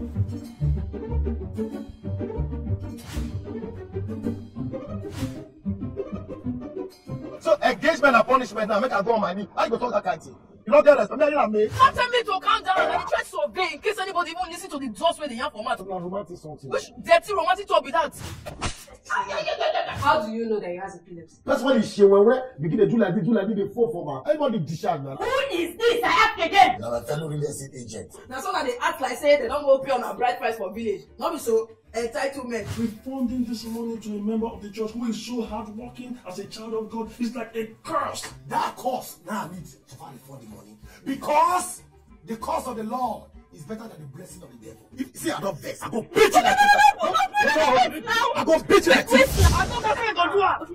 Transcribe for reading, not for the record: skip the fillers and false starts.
So engagement and punishment now make I go on my knee. How you go talk that kind of thing? You don't get respect. Don't tell me to calm down. I try to obey in case anybody even listen to the just where they have for mouth. Romantic something. Which dirty romantic talk be that? How do you know that he has epilepsy? That's why he when begin to do like this, they fall for man. Everybody discharge man. Who is this? I ask again. Now a fellow real estate agent. Now so that they act like say they don't go pay on a bride price for village. Not be so entitlement. Refunding this money to a member of the church who is so hardworking as a child of God is like a curse. That curse now needs to refund the money. Because the curse of the Lord is better than the blessing of the devil. If see I don't vex, I go beat you like this. I go beat you like this. I don't know what to do.